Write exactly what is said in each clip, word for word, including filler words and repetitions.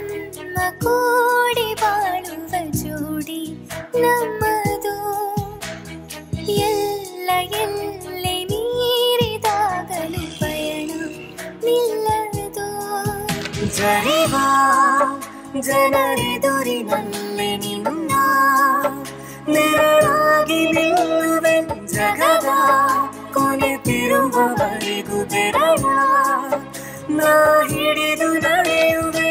ಜನ್ಮ ಕೂಡಿ ಬಾಳುವ ಜೋಡಿ ನಮ್ಮದು. ಎಲ್ಲ ಎಲ್ಲೆ ಮೀರಿದಾಗಲೂ ಪಯಣ ನಿಲ್ಲದು. ಜರಿವಾ ಜನರೆದುರಿನಲ್ಲಿ ನಿನ್ನ ನೆರಳಾಗಿ ನಿಲ್ಲುವೆ ಜಗದ ಕೊನೆತಿರುವವರೆಗೂ ಬೆರಳ ನಾ ಹಿಡಿದು ನಡೆಯುವೆ.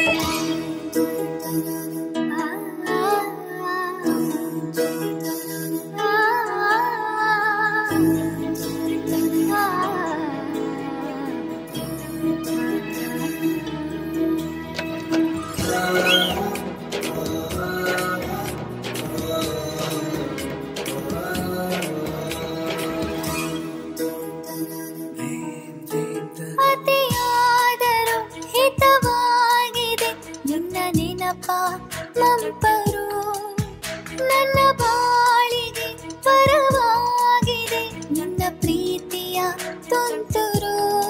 ಅತಿಯಾದರೂ ಹಿತವಾಗಿದೆ ನಿನ್ನ ನೆನಪ ಮಂಪರು. ನನ್ನ ಬಾಳಿಗೆ ಪರವಾಗಿದೆ ನಿನ್ನ ಪ್ರೀತಿಯ ತುಂತುರು.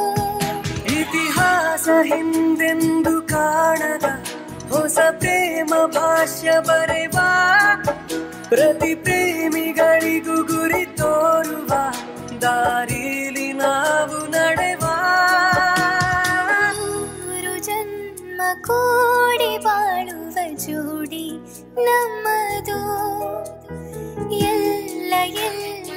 ಇತಿಹಾಸ ಹಿಂದೆಂದು ಕಾಣದ ಹೊಸ ಪ್ರೇಮ ಭಾಷ್ಯ ಬರೆವ ಪ್ರತಿ ಪ್ರೇಮಿಗಳಿಗೂ ಗುರಿ ತೋರುವ ದಾರಿಲಿ ನಾವು ನಡೆವ. ಮೂರು ಜನ್ಮ ಕೂಡಿ ಬಾಳುವ ಜೋಡಿ ನಮ್ಮದು. ಎಲ್ಲ ಎಲ್ಲ